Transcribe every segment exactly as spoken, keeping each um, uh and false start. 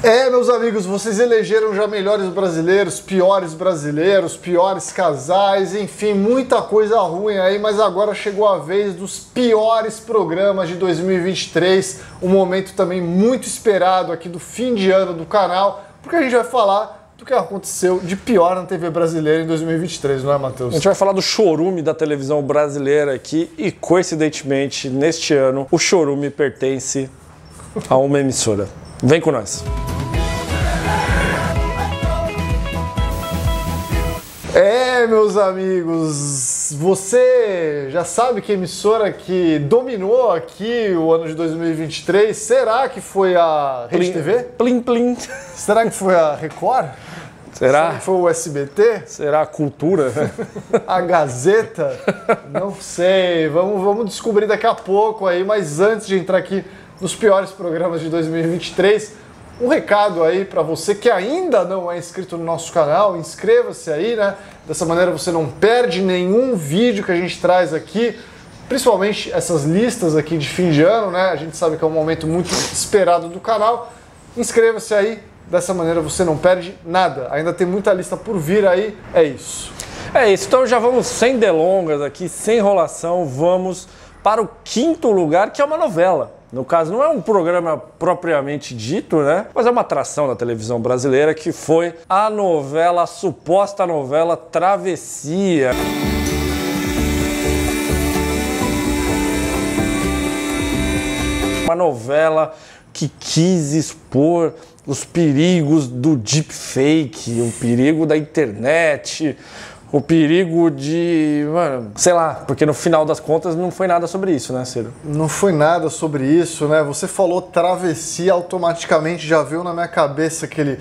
É, meus amigos, vocês elegeram já melhores brasileiros, piores brasileiros, piores casais, enfim, muita coisa ruim aí, mas agora chegou a vez dos piores programas de dois mil e vinte e três, um momento também muito esperado aqui do fim de ano do canal, porque a gente vai falar do que aconteceu de pior na T V brasileira em dois mil e vinte e três, não é, Matheus? A gente vai falar do chorume da televisão brasileira aqui e, coincidentemente, neste ano, o chorume pertence a uma emissora. Vem com nós. É, meus amigos, você já sabe que emissora que dominou aqui o ano de dois mil e vinte e três, será que foi a Rede T V? Plim, plim. Será que foi a Record? Será? Será que foi o S B T? Será a Cultura? A Gazeta? Não sei, vamos, vamos descobrir daqui a pouco aí, mas antes de entrar aqui nos piores programas de dois mil e vinte e três, um recado aí para você que ainda não é inscrito no nosso canal, inscreva-se aí, né? Dessa maneira você não perde nenhum vídeo que a gente traz aqui, principalmente essas listas aqui de fim de ano, né? A gente sabe que é um momento muito esperado do canal. Inscreva-se aí, dessa maneira você não perde nada. Ainda tem muita lista por vir aí, é isso. É isso, então já vamos sem delongas aqui, sem enrolação, vamos para o quinto lugar, que é uma novela. No caso, não é um programa propriamente dito, né? Mas é uma atração da televisão brasileira, que foi a novela, a suposta novela Travessia. Uma novela que quis expor os perigos do deepfake, o perigo da internet, o perigo de, mano, sei lá, porque no final das contas não foi nada sobre isso, né, Ciro? Não foi nada sobre isso, né? Você falou Travessia, automaticamente já veio na minha cabeça aquele...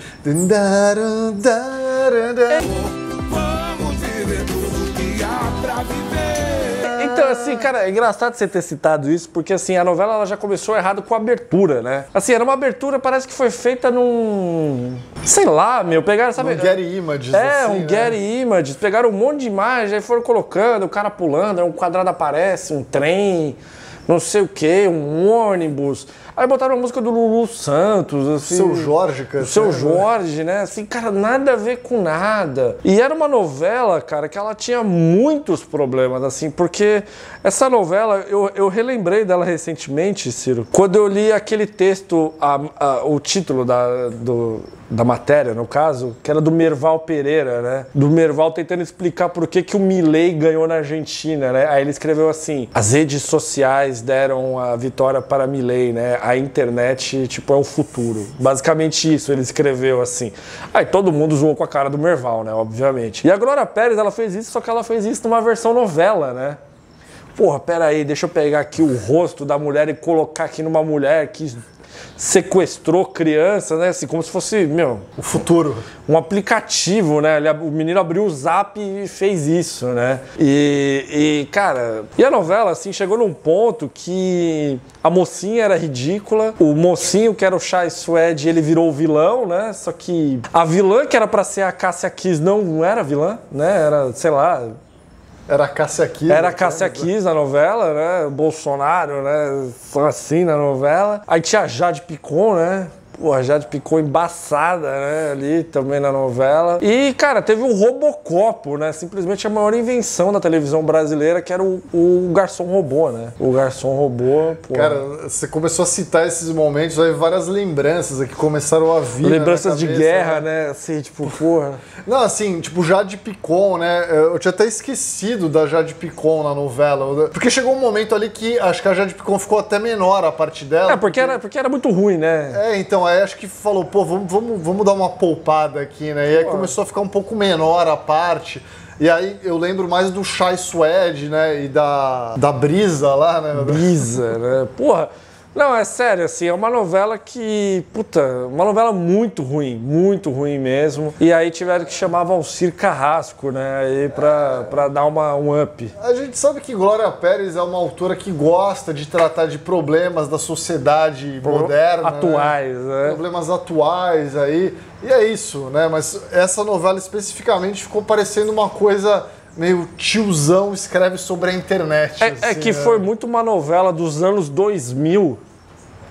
Então, assim, cara, é engraçado você ter citado isso, porque, assim, a novela ela já começou errado com a abertura, né? Assim, era uma abertura, parece que foi feita num... Sei lá, meu, pegaram, sabe... Um Getty Images, É, assim, um né? Getty Images, pegaram um monte de imagem, aí foram colocando, o cara pulando, aí um quadrado aparece, um trem, não sei o quê, um ônibus... Aí botaram a música do Lulu Santos, assim... Seu Jorge, cara. O Seu Jorge, né? Assim, cara, nada a ver com nada. E era uma novela, cara, que ela tinha muitos problemas, assim, porque essa novela, eu, eu relembrei dela recentemente, Ciro, quando eu li aquele texto, a, a, o título da, do, da matéria, no caso, que era do Merval Pereira, né? Do Merval tentando explicar por que, que o Milei ganhou na Argentina, né? Aí ele escreveu assim, as redes sociais deram a vitória para Milei, né? A internet, tipo, é o futuro. Basicamente isso, ele escreveu assim. Aí todo mundo zoou com a cara do Merval, né? Obviamente. E a Glória Pérez, ela fez isso, só que ela fez isso numa versão novela, né? Porra, pera aí, deixa eu pegar aqui o rosto da mulher e colocar aqui numa mulher que sequestrou criança, né? Assim, como se fosse, meu... O futuro. Um aplicativo, né? Ele, o menino abriu o Zap e fez isso, né? E, e, cara... E a novela, assim, chegou num ponto que a mocinha era ridícula, o mocinho, que era o Chai Suede, ele virou o vilão, né? Só que a vilã, que era pra ser a Cássia Kiss, não era vilã, né? Era, sei lá... Era a Cássia Kiss. Era a Cássia Kiss na novela, né? O Bolsonaro, né? Foi assim na novela. Aí tinha a Jade Picon, né? Pô, a Jade Picon embaçada, né? Ali também na novela. E, cara, teve o Robocopo, né? Simplesmente a maior invenção da televisão brasileira, que era o, o garçom robô, né? O garçom robô, pô. Cara, você começou a citar esses momentos, aí várias lembranças aqui começaram a vir. Lembranças de cabeça, guerra, né? né? Assim, tipo, porra. Não, assim, tipo, Jade Picon, né? Eu tinha até esquecido da Jade Picon na novela. Porque chegou um momento ali que acho que a Jade Picon ficou até menor a parte dela. É, porque, porque... Era, porque era muito ruim, né? É, então, aí acho que falou, pô, vamos, vamos, vamos dar uma poupada aqui, né? E aí pô. começou a ficar um pouco menor a parte. E aí eu lembro mais do Chai Suede, né? E da, da Brisa lá, né? Brisa, né? Porra. Não, é sério, assim, é uma novela que, puta, uma novela muito ruim, muito ruim mesmo. E aí tiveram que chamar Valcir Carrasco, né, aí pra, pra dar uma, um up. A gente sabe que Glória Pérez é uma autora que gosta de tratar de problemas da sociedade Pro, moderna. Atuais, né? né? Problemas atuais aí. E é isso, né, mas essa novela especificamente ficou parecendo uma coisa... meio tiozão escreve sobre a internet. É, assim, é que né? foi muito uma novela dos anos dois mil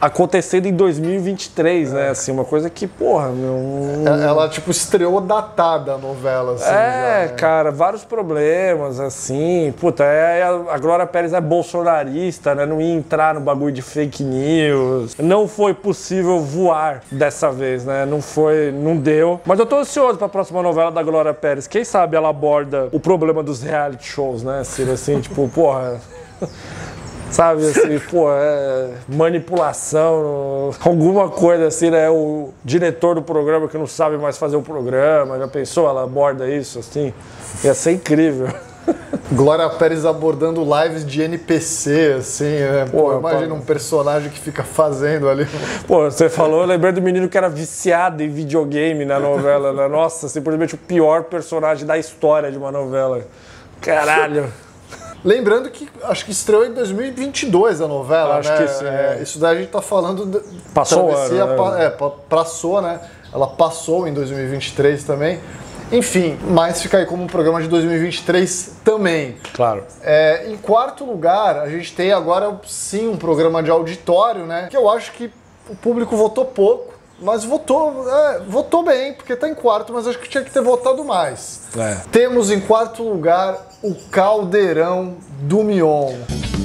acontecendo em dois mil e vinte e três, é. né? Assim, uma coisa que, porra, meu... Ela, tipo, estreou datada a novela, assim. É, já, né? cara, vários problemas, assim. Puta, é, a Glória Pérez é bolsonarista, né? Não ia entrar no bagulho de fake news. Não foi possível voar dessa vez, né? Não foi, não deu. Mas eu tô ansioso pra próxima novela da Glória Pérez. Quem sabe ela aborda o problema dos reality shows, né, Ciro? Assim, tipo, porra... Sabe, assim, pô, é manipulação, alguma coisa assim, né? O diretor do programa que não sabe mais fazer o programa, já pensou? Ela aborda isso, assim? Ia ser incrível. Glória Pérez abordando lives de N P C, assim, né? Pô, Pô imagina um personagem que fica fazendo ali. Pô, você falou, eu lembrei do menino que era viciado em videogame na novela, né? Nossa, simplesmente o pior personagem da história de uma novela. Caralho. Lembrando que acho que estreou em dois mil e vinte e dois a novela, acho né? que sim. É, isso daí a gente tá falando... De, passou o ano, né? É, passou, né? Ela passou em dois mil e vinte e três também. Enfim, mas fica aí como um programa de dois mil e vinte e três também. Claro. É, em quarto lugar, a gente tem agora, sim, um programa de auditório, né? Que eu acho que o público votou pouco. Mas votou, é, votou bem, porque tá em quarto, mas acho que tinha que ter votado mais. É. Temos em quarto lugar o Caldeirão do Mion.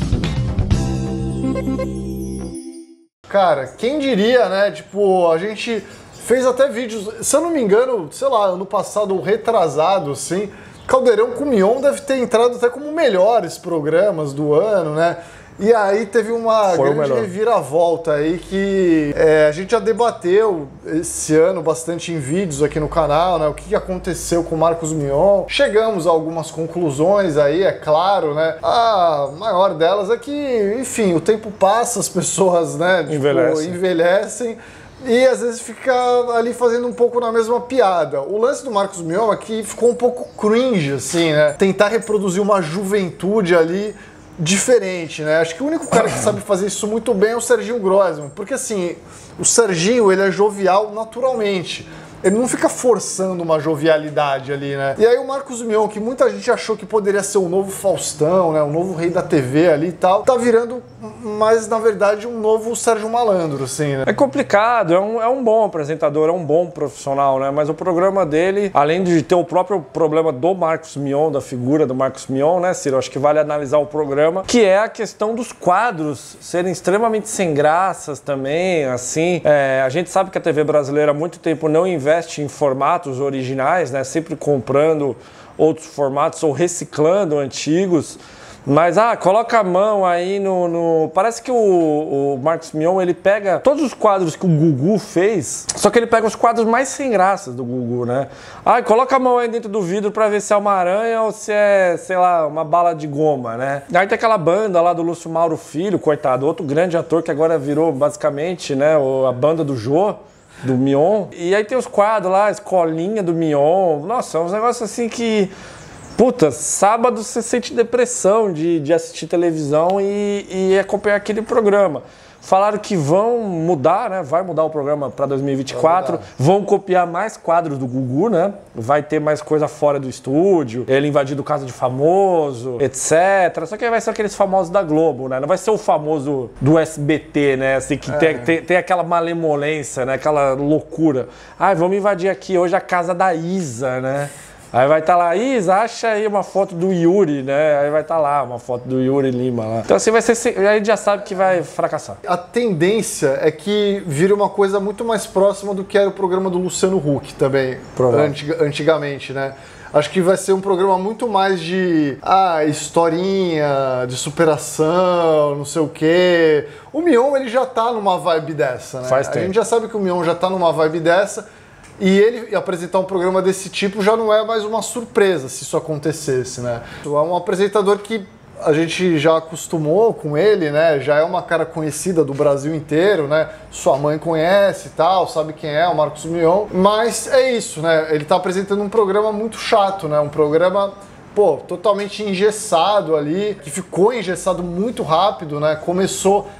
Cara, quem diria, né? Tipo, a gente fez até vídeos, se eu não me engano, sei lá, ano passado ou retrasado, assim, Caldeirão com Mion deve ter entrado até como melhores programas do ano, né? E aí teve uma Foi grande reviravolta aí que é, a gente já debateu esse ano bastante em vídeos aqui no canal, né? O que aconteceu com o Marcos Mion. Chegamos a algumas conclusões aí, é claro, né? A maior delas é que, enfim, o tempo passa, as pessoas, né, tipo, envelhecem. envelhecem. E às vezes fica ali fazendo um pouco na mesma piada. O lance do Marcos Mion aqui ficou um pouco cringe, assim, né? Tentar reproduzir uma juventude ali diferente, né? Acho que o único cara que sabe fazer isso muito bem é o Serginho Grossman, porque assim, o Serginho, ele é jovial naturalmente. Ele não fica forçando uma jovialidade ali, né? E aí o Marcos Mion, que muita gente achou que poderia ser o novo Faustão, né? O novo rei da T V ali e tal, tá virando, mas na verdade, um novo Sérgio Malandro, assim, né? É complicado, é um, é um bom apresentador, é um bom profissional, né? Mas o programa dele, além de ter o próprio problema do Marcos Mion, da figura do Marcos Mion, né, Ciro? Acho que vale analisar o programa, que é a questão dos quadros serem extremamente sem graças também, assim. É, a gente sabe que a T V brasileira há muito tempo não investe investe em formatos originais, né? Sempre comprando outros formatos ou reciclando antigos. Mas, ah, coloca a mão aí no... no... Parece que o, o Marcos Mion, ele pega todos os quadros que o Gugu fez, só que ele pega os quadros mais sem graças do Gugu, né? Ah, coloca a mão aí dentro do vidro pra ver se é uma aranha ou se é, sei lá, uma bala de goma, né? Aí tem aquela banda lá do Lúcio Mauro Filho, coitado, outro grande ator que agora virou, basicamente, né, a banda do Jô, do Mion. E aí tem os quadros lá, a escolinha do Mion. Nossa, é uns negócios assim que... Puta, sábado você sente depressão de, de assistir televisão e, e acompanhar aquele programa. Falaram que vão mudar, né? Vai mudar o programa para dois mil e vinte e quatro. Vão copiar mais quadros do Gugu, né? Vai ter mais coisa fora do estúdio. Ele invadindo casa de famoso, etcétera. Só que aí vai ser aqueles famosos da Globo, né? Não vai ser o famoso do S B T, né? Assim, que é. tem, tem, tem aquela malemolência, né? Aquela loucura. Ah, vamos invadir aqui hoje a casa da Isa, né? Aí vai estar tá lá, Isa, acha aí uma foto do Yuri, né? Aí vai estar tá lá uma foto do Yuri Lima lá. Então assim vai ser, aí a gente já sabe que vai fracassar. A tendência é que vire uma coisa muito mais próxima do que era o programa do Luciano Huck também, antig antigamente, né? Acho que vai ser um programa muito mais de ah, historinha, de superação, não sei o quê. O Mion, ele já tá numa vibe dessa, né? Faz tempo. A gente já sabe que o Mion já tá numa vibe dessa. E ele apresentar um programa desse tipo já não é mais uma surpresa se isso acontecesse, né? É um apresentador que a gente já acostumou com ele, né? Já é uma cara conhecida do Brasil inteiro, né? Sua mãe conhece e tal, sabe quem é, o Marcos Mion. Mas é isso, né? Ele tá apresentando um programa muito chato, né? Um programa, pô, totalmente engessado ali, que ficou engessado muito rápido, né? Começou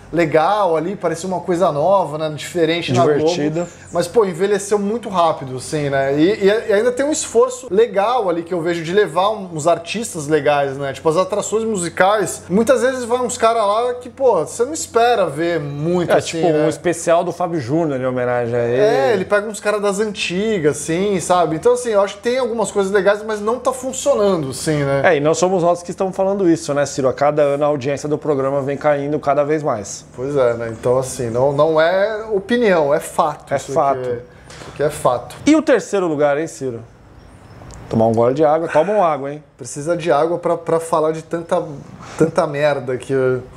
legal ali, parecia uma coisa nova, né? Diferente na Globo. Divertida. Mas, pô, envelheceu muito rápido, assim, né? E, e ainda tem um esforço legal ali que eu vejo de levar uns artistas legais, né? Tipo, as atrações musicais, muitas vezes vai uns caras lá que, pô, você não espera ver muito, É, assim, tipo, né? um especial do Fábio Júnior em homenagem a ele. É, ele pega uns caras das antigas, assim, sabe? Então, assim, eu acho que tem algumas coisas legais, mas não tá funcionando, assim, né? É, e não somos nós que estamos falando isso, né, Ciro? A cada ano a audiência do programa vem caindo cada vez mais. Pois é, né? Então, assim, não, não é opinião, é fato. É isso fato. aqui é, isso aqui é fato. E o terceiro lugar, hein, Ciro? Tomar um gole de água. Toma uma água, hein? Precisa de água pra, pra falar de tanta, tanta merda aqui.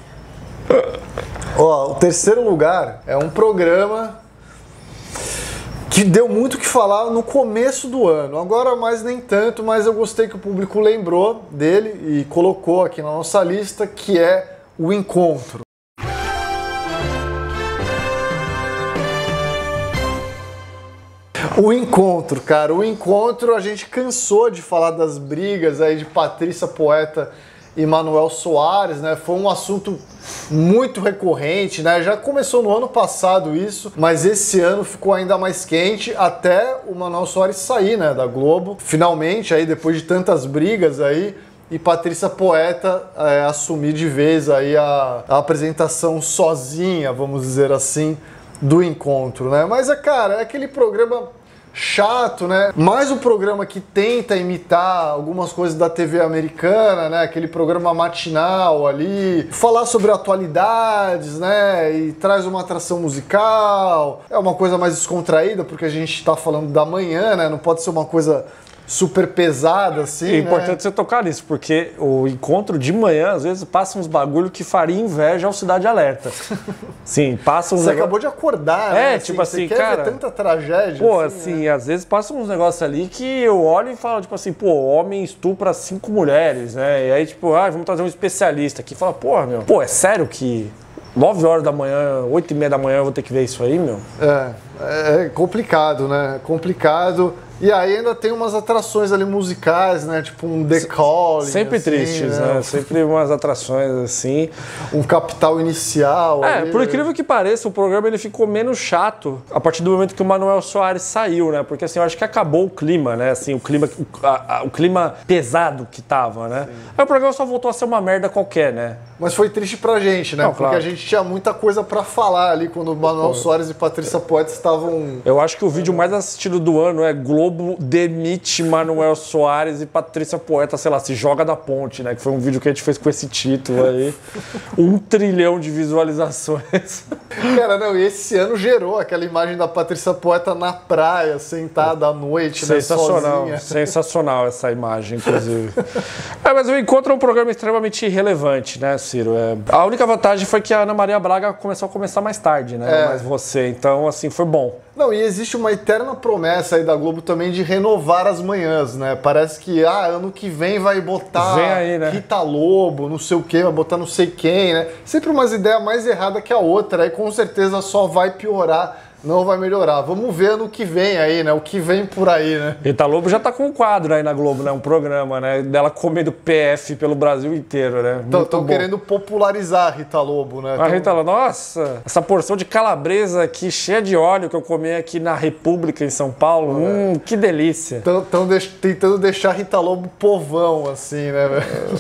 Ó, o terceiro lugar é um programa que deu muito o que falar no começo do ano. Agora mais nem tanto, mas eu gostei que o público lembrou dele e colocou aqui na nossa lista, que é o Encontro. O Encontro, cara, o Encontro, a gente cansou de falar das brigas aí de Patrícia Poeta e Manuel Soares, né? Foi um assunto muito recorrente, né? Já começou no ano passado isso, mas esse ano ficou ainda mais quente até o Manuel Soares sair, né, da Globo. Finalmente, aí depois de tantas brigas aí, e Patrícia Poeta é, assumir de vez aí a, a apresentação sozinha, vamos dizer assim, do Encontro, né? Mas, é, cara, é aquele programa chato, né? Mais um programa que tenta imitar algumas coisas da T V americana, né? Aquele programa matinal ali, falar sobre atualidades, né? E traz uma atração musical. É uma coisa mais descontraída, porque a gente tá falando da manhã, né? Não pode ser uma coisa super pesada, assim, É importante né? você tocar nisso, porque o Encontro de manhã, às vezes, passa uns bagulho que faria inveja ao Cidade Alerta. Sim, passa uns Você negócio... acabou de acordar, É, né? tipo assim, você quer cara, ver tanta tragédia. Pô, assim, assim, né? às vezes passa uns negócios ali que eu olho e falo, tipo assim, pô, homem estupra cinco mulheres, né? E aí, tipo, ah, vamos trazer um especialista aqui. Fala, porra, meu, pô, é sério que nove horas da manhã, oito e meia da manhã eu vou ter que ver isso aí, meu? É, é complicado, né? Complicado. E aí ainda tem umas atrações ali musicais, né? Tipo um The Calling. Sempre assim, tristes, né? né? Sempre umas atrações assim. Um Capital Inicial. É, ali, por né? incrível que pareça, o programa ele ficou menos chato a partir do momento que o Manuel Soares saiu, né? Porque assim, eu acho que acabou o clima, né? Assim, o clima, o, a, a, o clima pesado que tava, né? Sim. Aí o programa só voltou a ser uma merda qualquer, né? Mas foi triste pra gente, né? Não, Porque claro. a gente tinha muita coisa pra falar ali quando o Manuel Soares e Patrícia Poeta estavam... Eu acho que o vídeo mais assistido do ano é Globo demite Manuel Soares e Patrícia Poeta, sei lá, se joga da ponte, né? Que foi um vídeo que a gente fez com esse título aí. Um trilhão de visualizações. Cara, não, e esse ano gerou aquela imagem da Patrícia Poeta na praia, sentada à noite, né? Sensacional, Sozinha. sensacional essa imagem, inclusive. É, mas o Encontro é um programa extremamente irrelevante, né, Ciro? É, a única vantagem foi que a Ana Maria Braga começou a começar mais tarde, né? É. Mas você, então, assim, foi bom. Não, e existe uma eterna promessa aí da Globo também de renovar as manhãs, né? Parece que, ah, ano que vem vai botar Vem aí, né? Rita Lobo, não sei o quê, vai botar não sei quem, né? Sempre umas ideias mais erradas que a outra, aí com certeza só vai piorar, não vai melhorar. Vamos ver ano que vem aí, né? O que vem por aí, né? Rita Lobo já tá com um quadro aí na Globo, né? Um programa, né? Dela comendo P F pelo Brasil inteiro, né? Estão querendo popularizar a Rita Lobo, né? A Tão... Rita Lobo, nossa, essa porção de calabresa aqui cheia de óleo que eu comi aqui na República em São Paulo, é. hum, que delícia. Estão de tentando deixar a Rita Lobo povão, assim, né?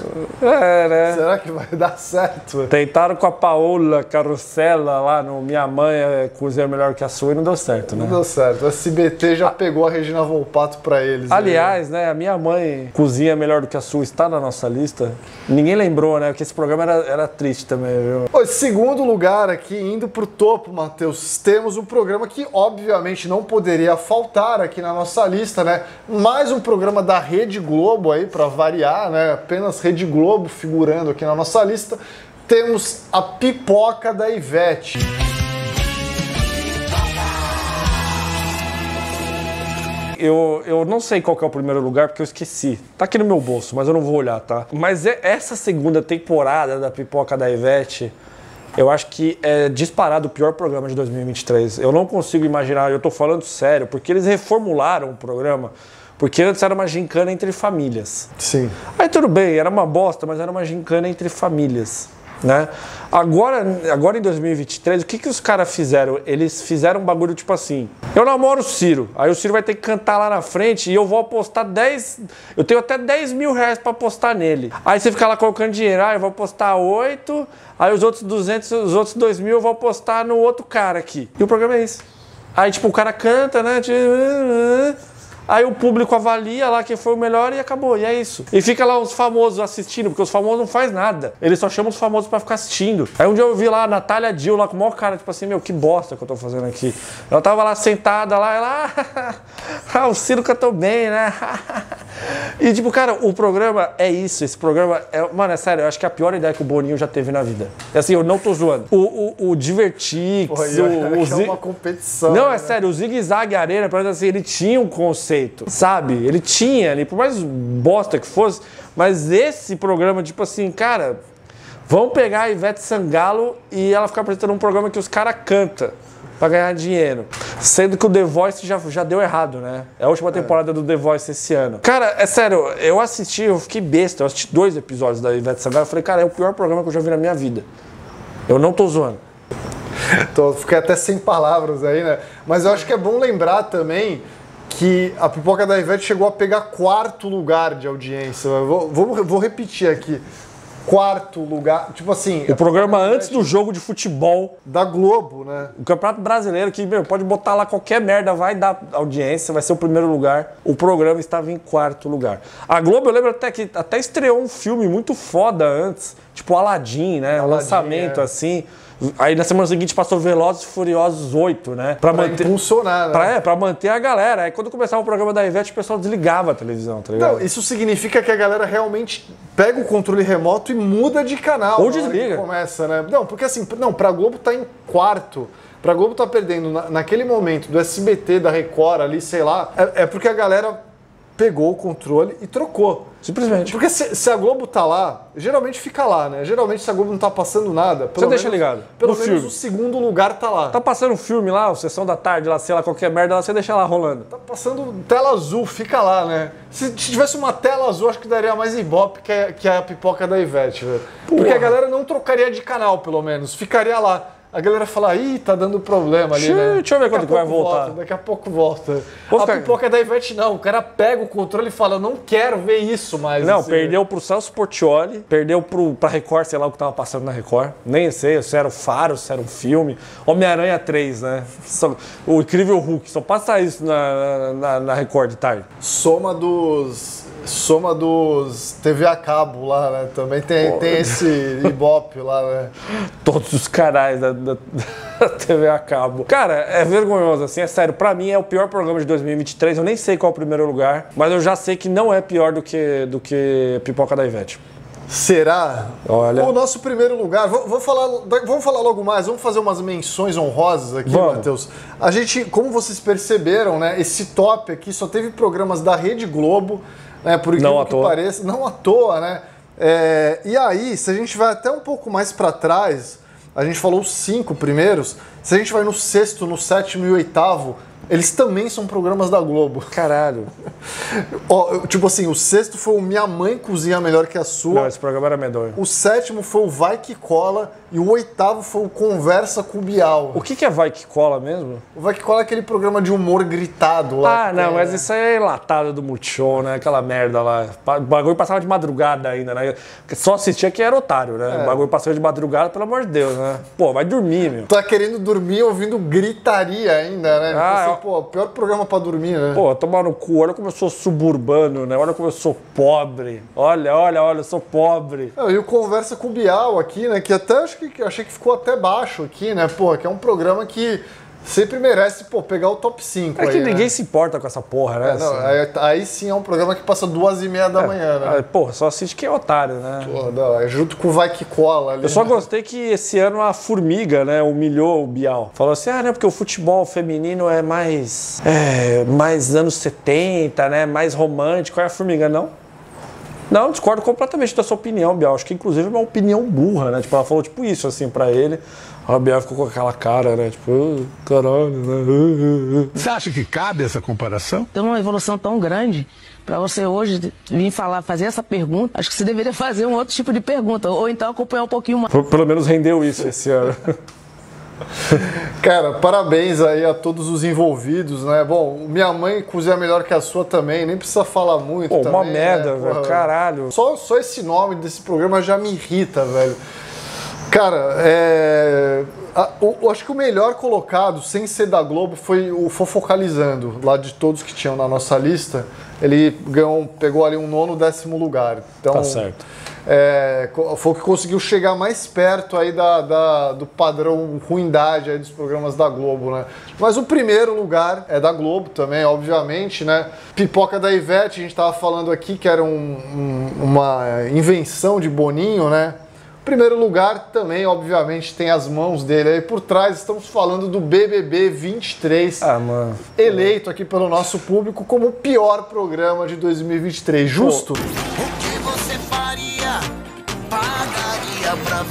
É, né? Será que vai dar certo? Tentaram com a Paola Carosella lá no Minha Mãe Cozinha Melhor que a Sua e não deu certo, né? Não deu certo. O S B T já pegou a Regina Volpato pra eles. Aliás, né? A Minha Mãe Cozinha Melhor do que a Sua está na nossa lista. Ninguém lembrou, né? Que esse programa era, era triste também, viu? Ô, segundo lugar aqui, indo pro topo, Matheus, temos um programa que obviamente não poderia faltar aqui na nossa lista, né? Mais um programa da Rede Globo aí, pra variar, né? Apenas Rede Globo figurando aqui na nossa lista. Temos a Pipoca da Ivete. Eu, eu não sei qual que é o primeiro lugar, porque eu esqueci. Tá aqui no meu bolso, mas eu não vou olhar, tá? Mas é, essa segunda temporada da Pipoca da Ivete, eu acho que é disparado o pior programa de dois mil e vinte e três. Eu não consigo imaginar, eu tô falando sério, porque eles reformularam o programa, porque antes era uma gincana entre famílias. Sim. Aí tudo bem, era uma bosta, mas era uma gincana entre famílias. né? Agora, agora em dois mil e vinte e três, o que, que os caras fizeram? Eles fizeram um bagulho tipo assim: eu namoro o Ciro, aí o Ciro vai ter que cantar lá na frente e eu vou apostar dez. Eu tenho até dez mil reais pra apostar nele. Aí você fica lá colocando dinheiro, ah, eu vou apostar oito, aí os outros duzentos, os outros dois mil eu vou apostar no outro cara aqui. E o programa é esse. Aí tipo, o cara canta, né? Aí o público avalia lá quem foi o melhor e acabou, e é isso. E fica lá os famosos assistindo, porque os famosos não fazem nada. Eles só chamam os famosos pra ficar assistindo. Aí um dia eu vi lá a Natália Dill lá com o maior cara, tipo assim, meu, que bosta que eu tô fazendo aqui. Ela tava lá sentada lá, ela... ah, o Ciro cantou bem, né? E tipo, cara, o programa é isso, esse programa é... Mano, é sério, eu acho que é a pior ideia que o Boninho já teve na vida. É assim, eu não tô zoando. O, o, o Divertix, Porra, o... o é Zig... uma competição. Não, é né? sério, o Zig Zag Arena, por exemplo, assim, ele tinha um conceito. Sabe? Ele tinha ali, por mais bosta que fosse, mas esse programa, tipo assim, cara, vamos pegar a Ivete Sangalo e ela ficar apresentando um programa que os caras cantam pra ganhar dinheiro. Sendo que o The Voice já, já deu errado, né? É a última temporada é. do The Voice esse ano. Cara, é sério, eu assisti, eu fiquei besta, eu assisti dois episódios da Ivete Sangalo, eu falei, cara, é o pior programa que eu já vi na minha vida. Eu não tô zoando. Tô, fiquei até sem palavras aí, né? Mas eu acho que é bom lembrar também que a Pipoca da Ivete chegou a pegar quarto lugar de audiência. Eu vou, vou, vou repetir aqui. Quarto lugar. Tipo assim... O programa antes do jogo de futebol. Da Globo, né? O Campeonato Brasileiro, que meu, pode botar lá qualquer merda, vai dar audiência, vai ser o primeiro lugar. O programa estava em quarto lugar. A Globo, eu lembro até que até estreou um filme muito foda antes. Tipo Aladdin, né? Aladdin, lançamento, é. assim... Aí na semana seguinte passou Velozes e Furiosos oito, né? Pra, pra manter, impulsionar, né? Pra, é, pra manter a galera. Aí quando começava o programa da Ivete, o pessoal desligava a televisão, tá ligado? Não, isso significa que a galera realmente pega o controle remoto e muda de de Ou desliga. Começa, né? Não, porque assim, não, pra Globo tá em quarto. Pra Globo tá perdendo na, naquele momento do S B T, da Record ali, sei lá. É, é porque a galera pegou o controle e trocou. Simplesmente. Porque se, se a Globo tá lá, geralmente fica lá, né? Geralmente se a Globo não tá passando nada... Pelo Você deixa menos, ligado. Pelo no menos filme. o segundo lugar tá lá. Tá passando um filme lá, Sessão da Tarde, lá, sei lá, qualquer merda lá, você deixa lá rolando. Tá passando tela azul, fica lá, né? Se tivesse uma tela azul, acho que daria mais ibope que a, que a Pipoca da Ivete, velho. Porque a galera não trocaria de canal, pelo menos. Ficaria lá. A galera fala, ih, tá dando problema ali, Deixa, né? deixa eu ver quando que vai voltar. Volta, daqui a pouco volta. Vou a ficar... Pipoca da Ivete não. O cara pega o controle e fala, não quero ver isso mais. Não, assim, perdeu pro Celso Portiolli, perdeu pro, pra Record, sei lá o que tava passando na Record. Nem sei se era o Faro, se era um filme. Homem-Aranha três, né? O Incrível Hulk, só passa isso na, na, na Record de tarde. Soma dos... Soma dos T V a cabo lá, né? Também tem, tem esse Ibope lá, né? Todos os canais da, da, da T V a cabo. Cara, é vergonhoso, assim, é sério. Pra mim é o pior programa de dois mil e vinte e três. Eu nem sei qual é o primeiro lugar, mas eu já sei que não é pior do que, do que Pipoca da Ivete. Será? Olha. O nosso primeiro lugar, vou, vou falar, vamos falar logo mais, vamos fazer umas menções honrosas aqui, Matheus. A gente, como vocês perceberam, né? Esse top aqui só teve programas da Rede Globo, né, por incrível que pareça, não à toa, né? É, e aí, se a gente vai até um pouco mais para trás, a gente falou os cinco primeiros, se a gente vai no sexto, no sétimo e oitavo, eles também são programas da Globo. Caralho. Ó, tipo assim, o sexto foi o Minha Mãe Cozinha Melhor Que a Sua. Não, esse programa era medonho. O sétimo foi o Vai Que Cola. E o oitavo foi o Conversa com o Bial. O que, que é Vai Que Cola mesmo? O Vai Que Cola é aquele programa de humor gritado lá. Ah, não, tem, mas né? Isso aí é latado do Multishow, né? Aquela merda lá. O bagulho passava de madrugada ainda, né? Só assistia que era otário, né? É. O bagulho passava de madrugada, pelo amor de Deus, né? Pô, vai dormir, meu. Tá querendo dormir ouvindo gritaria ainda, né? Ah, então, assim, pô, pior programa pra dormir, né? Pô, tomar no cu, olha como eu sou suburbano, né? Olha como eu sou pobre. Olha, olha, olha, eu sou pobre. É, e o Conversa com o Bial aqui, né? Que até acho que achei que ficou até baixo aqui, né? Pô, que é um programa que sempre merece, pô, pegar o top cinco. É aí, que ninguém né? se importa com essa porra, né? É, não, assim. aí, aí sim é um programa que passa duas e meia da é, manhã, né? É, porra, só assiste quem é otário, né? Pô, não, é junto com o Vai Que Cola ali. Eu só gostei que esse ano a Formiga, né, humilhou o Bial. Falou assim, ah, não, porque o futebol feminino é mais, é, mais anos setenta, né, mais romântico. Aí a Formiga, não? Não, discordo completamente da sua opinião, Bial. Acho que inclusive é uma opinião burra, né? Tipo, ela falou tipo isso, assim, pra ele. A Biel ficou com aquela cara, né? Tipo, oh, caralho, né? Você acha que cabe essa comparação? Tem uma evolução tão grande, para você hoje vir falar, fazer essa pergunta, acho que você deveria fazer um outro tipo de pergunta, ou então acompanhar um pouquinho mais. Pelo menos rendeu isso esse ano. Cara, parabéns aí a todos os envolvidos, né? Bom, minha mãe cozinha melhor que a sua também, nem precisa falar muito. Pô, também, uma merda, né? velho, caralho. Só, só esse nome desse programa já me irrita, velho. Cara, é... A, o, acho que o melhor colocado, sem ser da Globo, foi o Fofocalizando, lá de todos que tinham na nossa lista. Ele ganhou, pegou ali um nono, décimo lugar. Então, tá certo. É, foi o que conseguiu chegar mais perto aí da, da, do padrão ruindade aí dos programas da Globo, né? Mas o primeiro lugar é da Globo também, obviamente, né? Pipoca da Ivete, a gente tava falando aqui que era um, um, uma invenção de Boninho, né? Primeiro lugar também, obviamente, tem as mãos dele aí por trás. Estamos falando do B B B vinte e três, ah, mano. eleito aqui pelo nosso público como o pior programa de dois mil e vinte e três. Justo? O que você faria, pagaria pra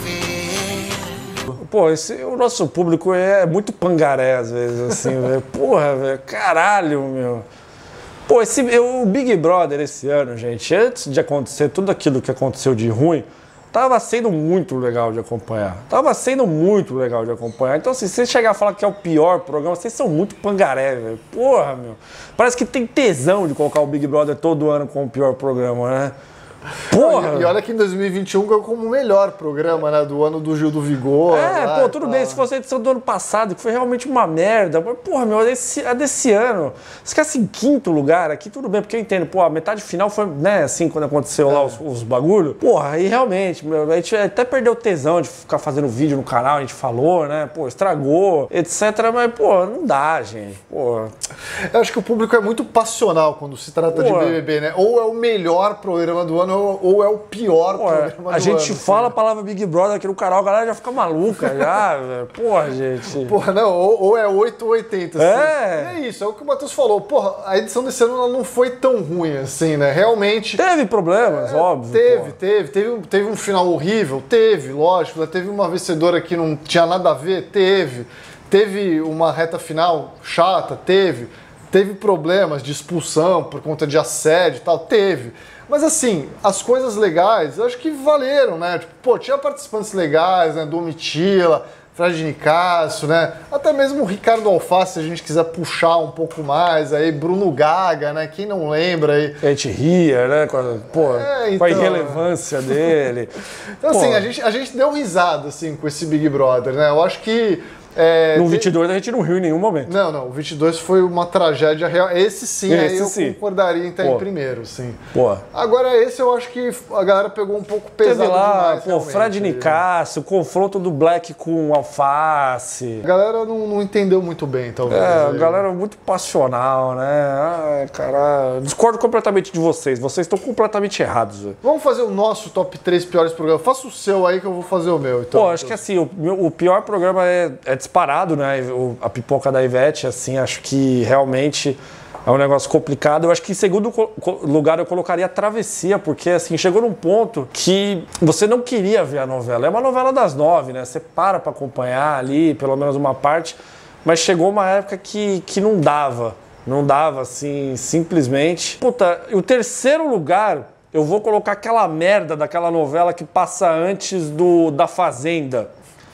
ver? Pô, esse, o nosso público é muito pangaré às vezes, assim, velho. Porra, velho, caralho, meu. Pô, esse, o Big Brother esse ano, gente, antes de acontecer tudo aquilo que aconteceu de ruim, tava sendo muito legal de acompanhar. Tava sendo muito legal de acompanhar. Então, assim, se você chegar a falar que é o pior programa, vocês são muito pangaré, velho. Porra, meu. Parece que tem tesão de colocar o Big Brother todo ano como o pior programa, né? Porra! E olha que em dois mil e vinte e um ganhou como o melhor programa, né? Do ano do Gil do Vigor. É, lá, pô, tudo bem. Se fosse a edição do ano passado, que foi realmente uma merda. Mas, porra, meu, esse, a desse ano, se ficasse em quinto lugar aqui, tudo bem, porque eu entendo. Pô, a metade final foi, né, assim, quando aconteceu é. lá os, os bagulhos. Porra, aí realmente, meu, a gente até perdeu o tesão de ficar fazendo vídeo no canal, a gente falou, né? Pô, estragou, etcétera. Mas, pô, não dá, gente. Pô. Eu acho que o público é muito passional quando se trata pô. de B B B, né? Ou é o melhor programa do ano, ou é o pior Pô, programa do ano. A gente ano, fala assim. a palavra Big Brother aqui no canal, a galera já fica maluca já, velho. Porra, gente. Porra, não, ou, ou é oito ou oitenta, assim. É. E é isso, é o que o Matheus falou. Porra, a edição desse ano ela não foi tão ruim, assim, né? Realmente... Teve problemas, é, óbvio. Teve, porra. teve. Teve, teve um final horrível? Teve, lógico. Teve uma vencedora que não tinha nada a ver? Teve. Teve uma reta final chata? Teve. Teve problemas de expulsão por conta de assédio e tal? Teve. Mas assim, as coisas legais, eu acho que valeram, né? Tipo, pô, tinha participantes legais, né? Domitila, Fred Nicásio, né? Até mesmo o Ricardo Alface, se a gente quiser puxar um pouco mais, aí Bruno Gaga, né? Quem não lembra aí? A gente ria, né? Com a, pô, é, então... com a irrelevância dele. Então, pô. assim, a gente, a gente deu risada, assim, com esse Big Brother, né? Eu acho que... É, no vinte e dois tem... a gente não riu em nenhum momento. Não, não, o vinte e dois foi uma tragédia real. Esse sim, esse aí eu sim. concordaria em estar pô. em primeiro, sim. Pô. Agora esse eu acho que a galera pegou um pouco pesado Teve lá, demais. Pô, Fred Nicásio, o confronto do Black com Alface. A galera não, não entendeu muito bem, talvez. É, a galera muito passional, né? Ai, caralho. Discordo completamente de vocês. Vocês estão completamente errados, velho. Vamos fazer o nosso top três piores programas. Faça o seu aí que eu vou fazer o meu. Então, Pô, acho que assim, o, o pior programa é, é disparado, né? O, a Pipoca da Ivete, assim, acho que realmente é um negócio complicado. Eu acho que em segundo lugar eu colocaria a Travessia, porque assim, chegou num ponto que você não queria ver a novela. É uma novela das nove, né? Você para pra acompanhar ali, pelo menos uma parte, mas chegou uma época que, que não dava. Não dava, assim, simplesmente. Puta, e o terceiro lugar, eu vou colocar aquela merda daquela novela que passa antes do da Fazenda.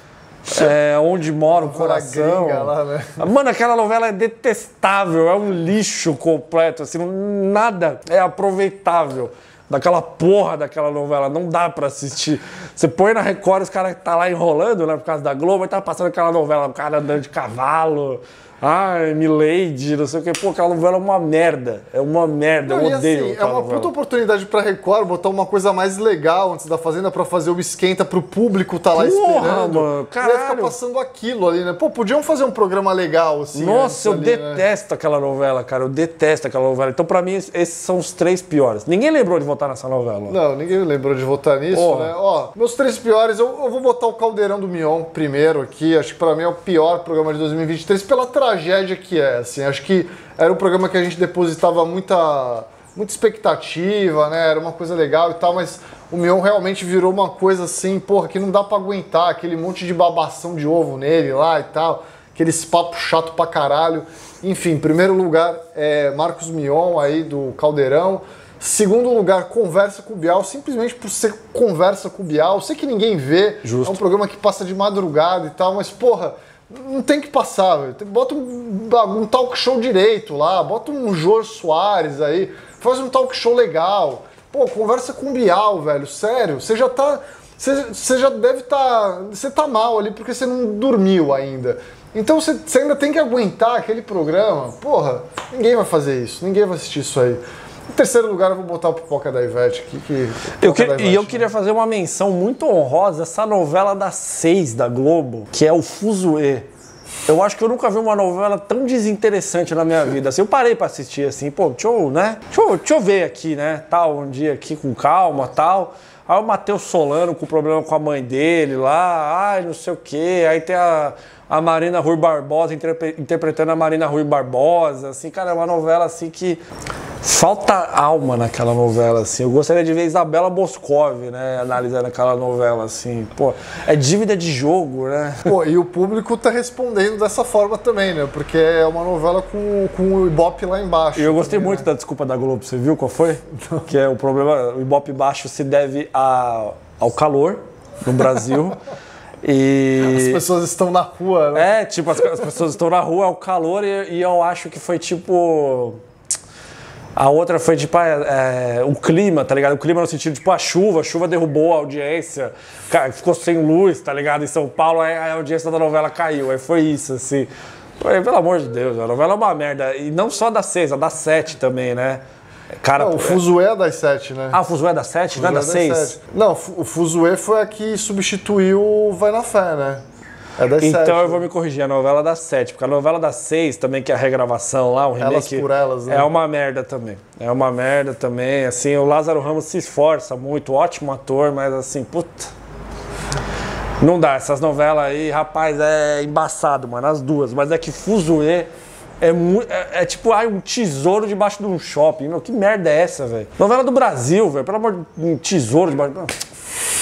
É, onde mora o coração. Lá, né? Mano, aquela novela é detestável, é um lixo completo, assim, nada é aproveitável daquela porra daquela novela, não dá pra assistir. Você põe na Record, os caras tá lá enrolando, né, por causa da Globo, e tá passando aquela novela, o cara andando de cavalo, ai, Milady, não sei o que. Pô, aquela novela é uma merda. É uma merda, não, eu odeio. Assim, é uma novela. puta oportunidade pra Record botar uma coisa mais legal antes da Fazenda pra fazer o esquenta pro público tá lá Porra, esperando. Mano, caralho. E aí ficar passando aquilo ali, né? Pô, podiam fazer um programa legal, assim. Nossa, eu ali, detesto né? aquela novela, cara. Eu detesto aquela novela. Então, pra mim, esses são os três piores. Ninguém lembrou de votar nessa novela. Não, ninguém lembrou de votar nisso, Porra. né? Ó, meus três piores, eu, eu vou botar o Caldeirão do Mion primeiro aqui. Acho que pra mim é o pior programa de dois mil e vinte e três pela tragédia que é. Assim, acho que era um programa que a gente depositava muita, muita expectativa, né? Era uma coisa legal e tal, mas o Mion realmente virou uma coisa assim, porra, que não dá pra aguentar, aquele monte de babação de ovo nele lá e tal, aqueles papos chato pra caralho. Enfim, em primeiro lugar, é Marcos Mion aí do Caldeirão. Segundo lugar, Conversa com o Bial, simplesmente por ser Conversa com o Bial. Sei que ninguém vê, Justo. É um programa que passa de madrugada e tal, mas porra, não tem que passar, velho. Bota um, um talk show direito lá, bota um Jô Soares aí, faz um talk show legal. Pô, conversa com o Bial, velho, sério. Você já tá. Você, você já deve estar. Tá, você tá mal ali porque você não dormiu ainda. Então você, você ainda tem que aguentar aquele programa. Porra, ninguém vai fazer isso, ninguém vai assistir isso aí. Em terceiro lugar, eu vou botar o Pipoca da Ivete aqui. Que, eu que, Ivete, e eu né? queria fazer uma menção muito honrosa, essa novela das seis da Globo, que é o Fuzuê. Eu acho que eu nunca vi uma novela tão desinteressante na minha vida. Assim, eu parei pra assistir assim, pô, deixa eu, né? Deixa eu, deixa eu ver aqui, né? Tal, um dia aqui com calma, tal. Aí o Matheus Solano com problema com a mãe dele lá, ai, não sei o quê. Aí tem a, a Marina Rui Barbosa interpre, interpretando a Marina Rui Barbosa, assim, cara, é uma novela assim que falta alma naquela novela, assim. Eu gostaria de ver Isabela Boscov, né, analisando aquela novela, assim. Pô, é dívida de jogo, né? Pô, e o público tá respondendo dessa forma também, né? Porque é uma novela com, com o Ibope lá embaixo. E eu gostei também, muito né? da desculpa da Globo, você viu qual foi? Não. Que é o problema, o Ibope baixo se deve a, ao calor no Brasil. E... As pessoas estão na rua, né? É, tipo, as, as pessoas estão na rua, é o calor, e, e eu acho que foi tipo... A outra foi tipo é, o clima, tá ligado? O clima no sentido, tipo, a chuva, a chuva derrubou a audiência, ficou sem luz, tá ligado? Em São Paulo, aí a audiência da novela caiu, aí foi isso, assim. Pelo amor de Deus, a novela é uma merda. E não só da seis, a da sete também, né? Cara, não, o Fuzuê é das sete, né? Ah, o Fuzuê é da sete, não é da seis? Não, o Fuzuê foi a que substituiu o Vai na Fé, né? É das então sete, eu vou me corrigir, a novela da sete, porque a novela da seis também, que é a regravação lá, o remake, Elas por Elas, né? É uma merda também. É uma merda também, assim, o Lázaro Ramos se esforça muito, ótimo ator, mas assim, puta... Não dá, essas novelas aí, rapaz, é embaçado, mano, as duas, mas é que Fuzuê é, é, é tipo, ai, um tesouro debaixo de um shopping, meu, que merda é essa, velho? Novela do Brasil, velho, pelo amor de um tesouro debaixo de...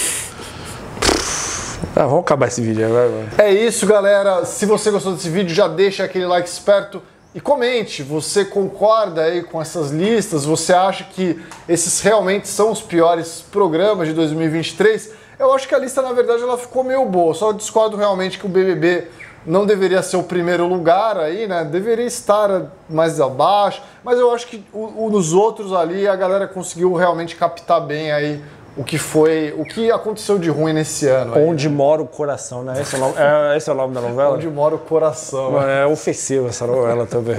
Ah, vamos acabar esse vídeo agora. É isso, galera. Se você gostou desse vídeo, já deixa aquele like esperto e comente. Você concorda aí com essas listas? Você acha que esses realmente são os piores programas de dois mil e vinte e três? Eu acho que a lista, na verdade, ela ficou meio boa. Só discordo realmente que o B B B não deveria ser o primeiro lugar aí, né? Deveria estar mais abaixo. Mas eu acho que o, o, nos outros ali a galera conseguiu realmente captar bem aí o que foi, o que aconteceu de ruim nesse ano. Aí, Onde né? Mora o Coração, né? Esse é o nome, é, esse é o nome da novela? Onde Mora o Coração. Mano, é ofensiva essa novela também.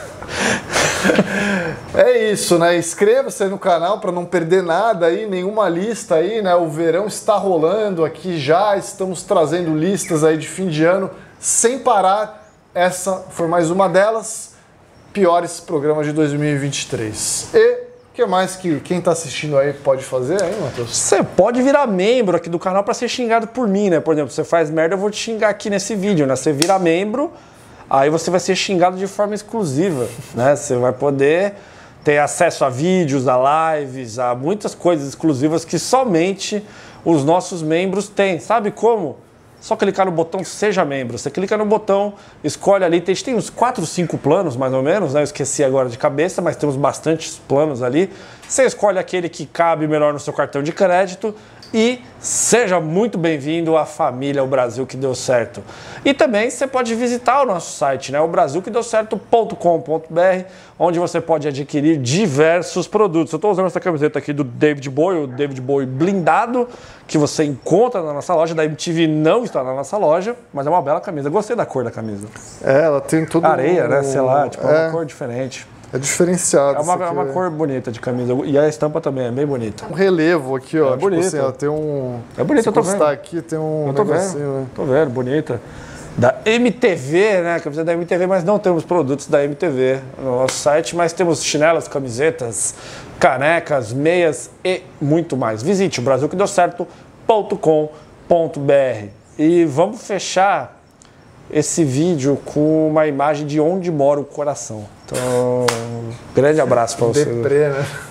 É isso, né? Inscreva-se aí no canal para não perder nada aí, nenhuma lista aí, né? O verão está rolando aqui já, estamos trazendo listas aí de fim de ano sem parar. Essa foi mais uma delas, piores programas de dois mil e vinte e três. E o que mais que quem tá assistindo aí pode fazer aí, Matheus? Você pode virar membro aqui do canal para ser xingado por mim, né? Por exemplo, você faz merda, eu vou te xingar aqui nesse vídeo, né? Você vira membro, aí você vai ser xingado de forma exclusiva, né? Você vai poder ter acesso a vídeos, a lives, a muitas coisas exclusivas que somente os nossos membros têm. Sabe como? Só clicar no botão Seja Membro. Você clica no botão, escolhe ali, tem, tem uns quatro, cinco planos mais ou menos, né? Eu esqueci agora de cabeça, mas temos bastantes planos ali. Você escolhe aquele que cabe melhor no seu cartão de crédito e seja muito bem-vindo à família O Brasil que Deu Certo. E também você pode visitar o nosso site, né? o brasil que deu certo ponto com ponto b r, onde você pode adquirir diversos produtos. Eu estou usando essa camiseta aqui do David Bowie, o David Bowie blindado, que você encontra na nossa loja. Da M T V não está na nossa loja, mas é uma bela camisa. Gostei da cor da camisa. É, ela tem tudo... Areia, né? Sei lá, tipo, é é uma cor diferente. É diferenciado. É uma, isso é aqui, uma né? cor bonita de camisa. E a estampa também é bem bonita. Um relevo aqui, ó. É tipo bonito. assim, ela tem um... É bonito, Se eu tô vendo. encostar aqui, tem um Eu tô negocinho, vendo, né? tô vendo, bonita. Da M T V, né? Camiseta da M T V, mas não temos produtos da M T V no nosso site, mas temos chinelas, camisetas, canecas, meias e muito mais. Visite o brasil que deu certo ponto com ponto b r. E vamos fechar esse vídeo com uma imagem de onde mora o coração. Então, grande abraço para você. Deprê, né?